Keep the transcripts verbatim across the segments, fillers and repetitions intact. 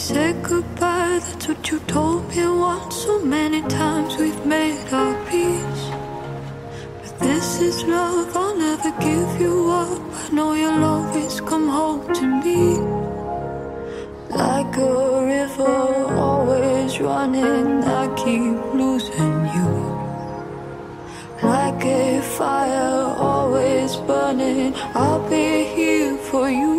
said goodbye, that's what you told me once. So many times we've made our peace, but this is love, I'll never give you up. I know you'll always come home to me. Like a river always running, I keep losing you. Like a fire always burning, I'll be here for you.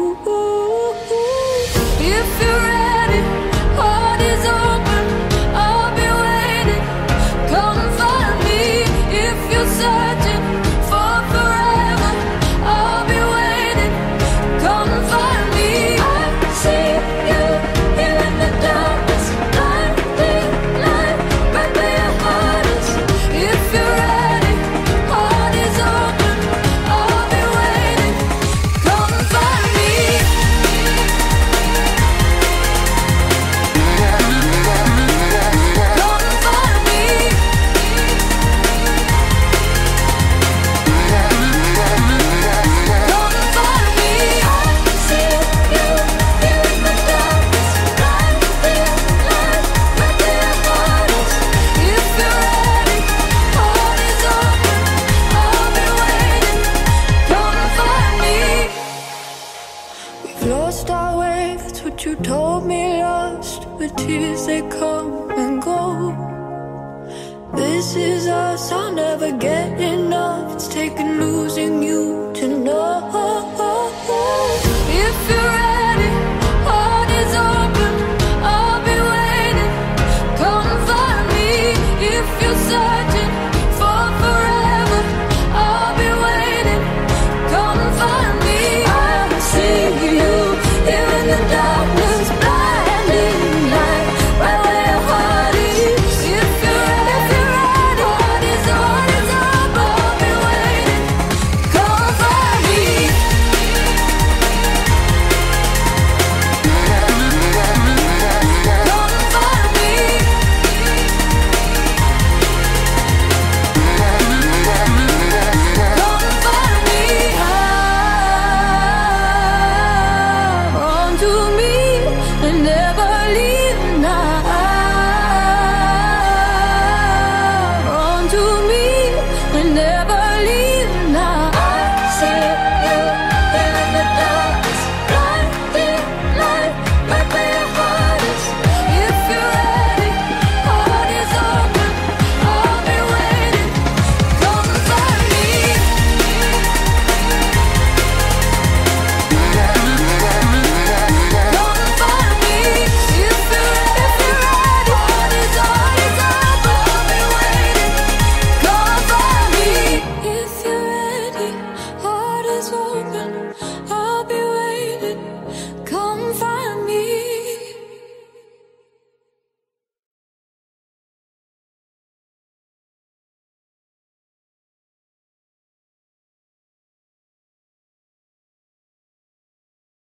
If you're ready, heart is open, I'll be waiting. Come find me. If you're searching for forever, I'll be waiting. Come find me. I see you here in the darkness, blinding light, right where your heart is. If you're ready, heart is open, I'll be waiting. Come find me. Lost our way, that's what you told me. Lost, but tears they come and go. This is us, I'll never get enough.